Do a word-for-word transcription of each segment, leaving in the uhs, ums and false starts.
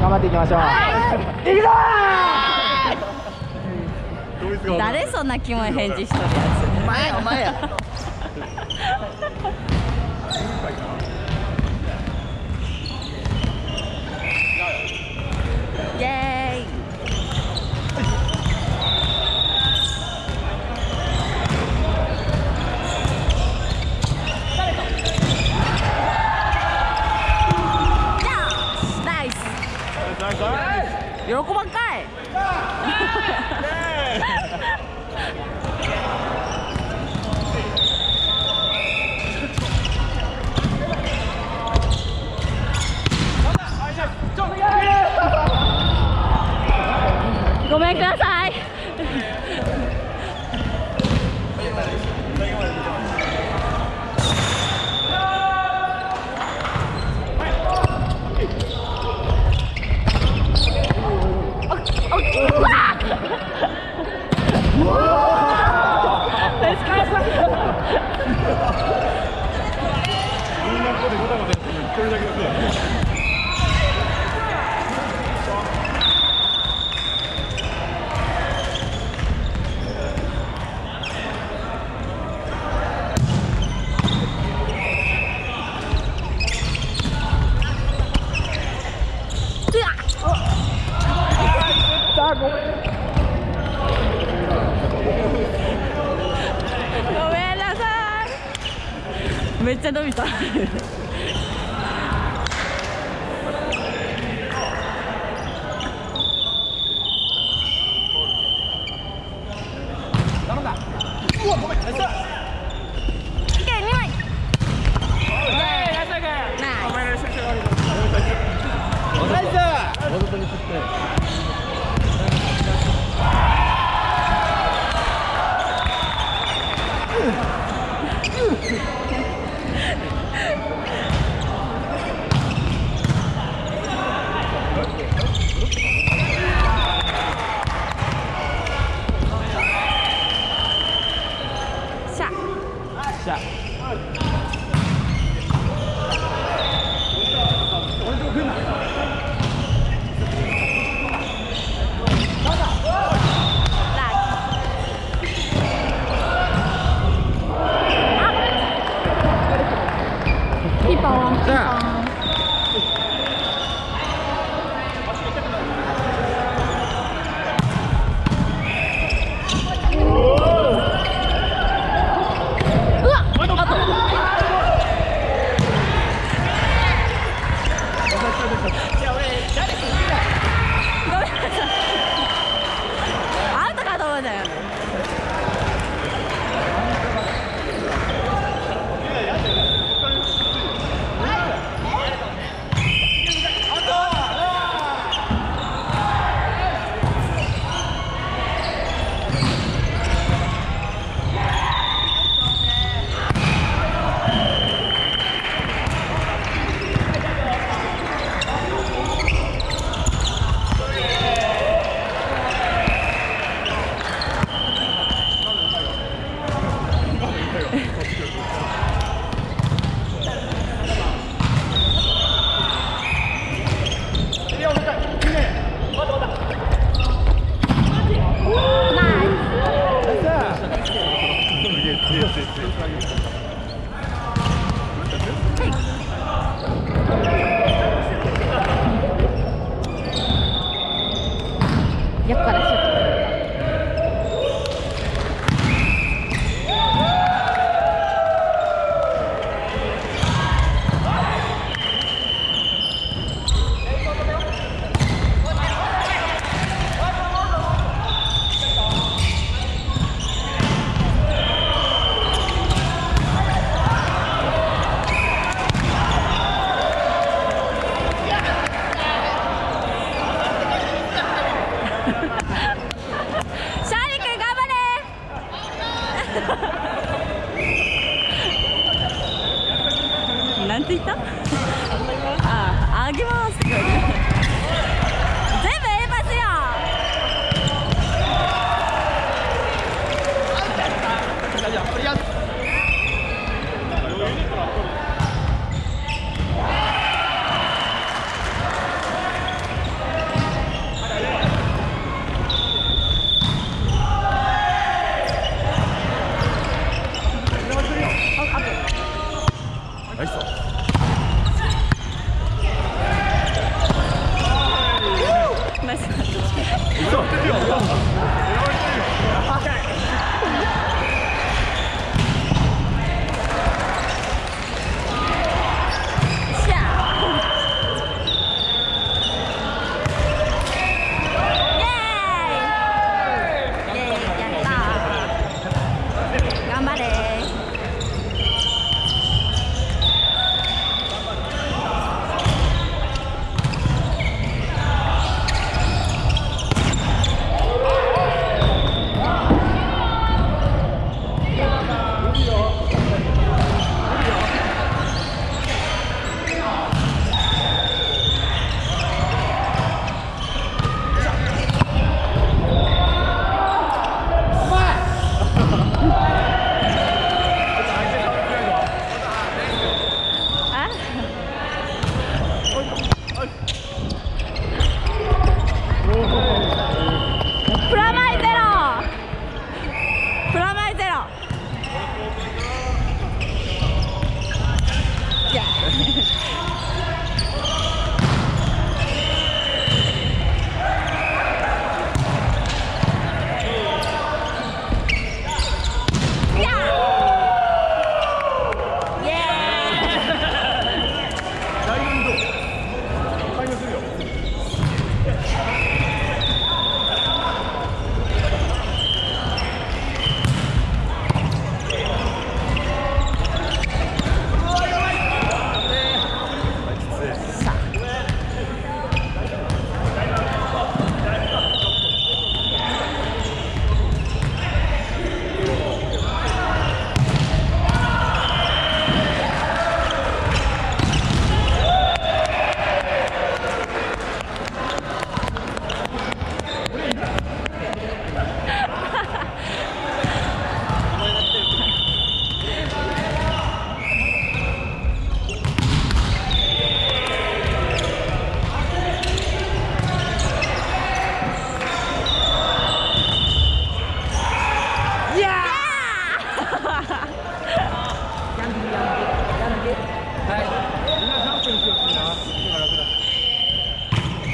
頑張っていきましょう。いくぞー。 誰そんなキモい返事しとるやつ。 お前やお前や。 イエーイ。ナイス。喜ばんかい。ごめんください。めっちゃ伸びた。 頼んだ。うわ、ごめん。ナイス。 いけ、にまい。 ナイス。ナイス。わざとに振って。 しゃ。ピンポン。ピンポン。横からシュート。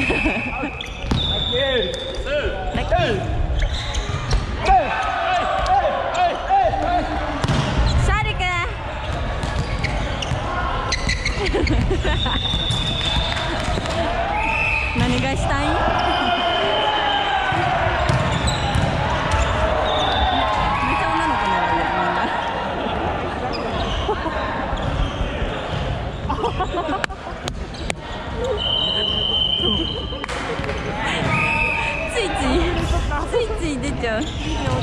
何がしたいん？めっちゃ女の子狙うよ、みんな。ついついついつい出ちゃう。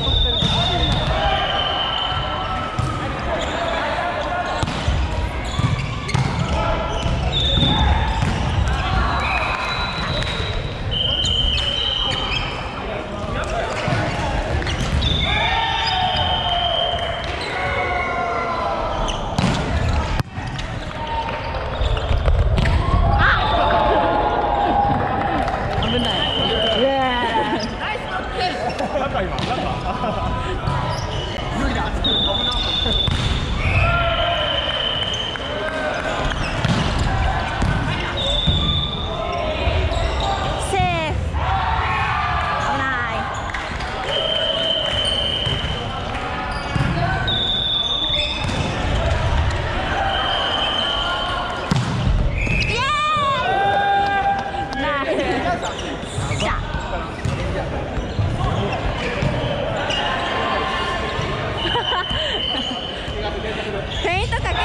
フェイントかけるなよ。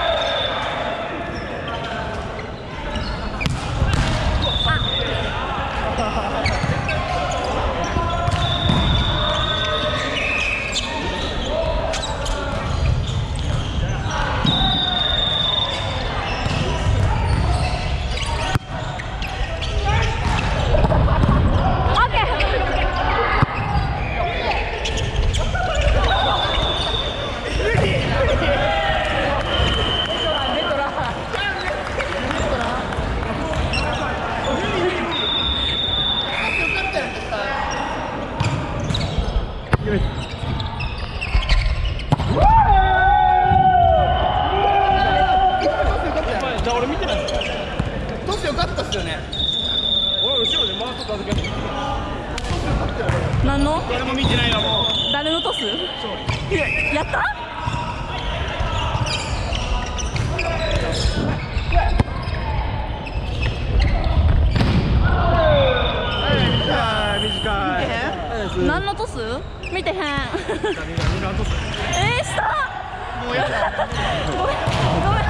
何の？ 誰も見てないわもう。 誰のトス？そう。やった？ 短い。 何のトス？見てへん。えー、した。 もうやだ。 ごめん。ごめん。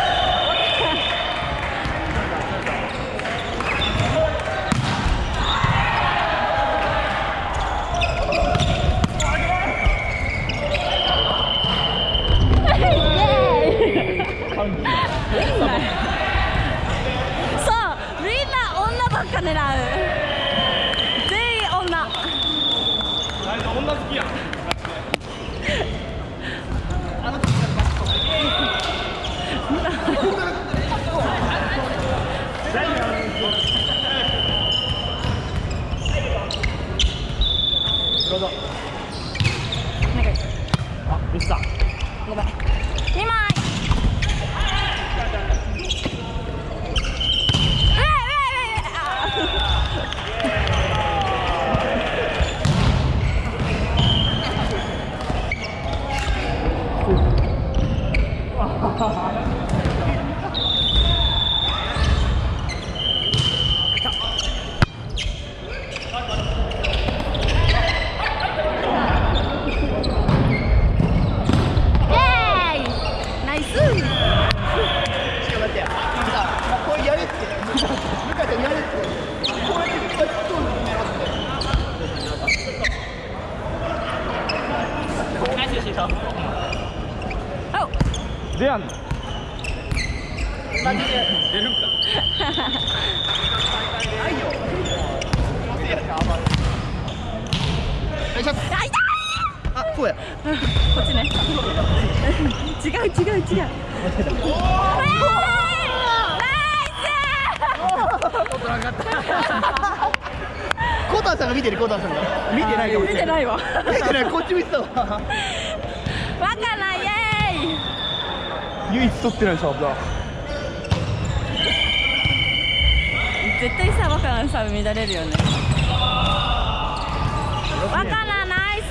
そう、みんな女ばっか狙う。全員女。 女好きやん。どうぞ。あ、ミスター。 ごめん。にまい。 出やんの。出るんか。あ、そうや。 こっちね。違う違う違う。 コーターさんが見てる、コーターさんが。見てないかもしれない。 見てないわ。 見てない、こっち見てたわ。 わかない、イエーイ。 唯一取ってないサーブだ。 絶対さ、若菜さ、乱れるよね。若菜ナイス。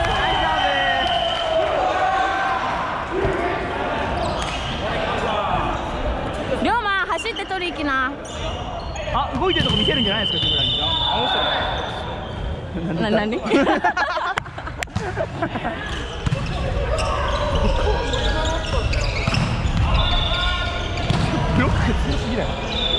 龍馬走って取り行きな。 あ、動いてるとこ見せるんじゃないですか、木村に。 な、なに？ ブロックが強すぎだよ。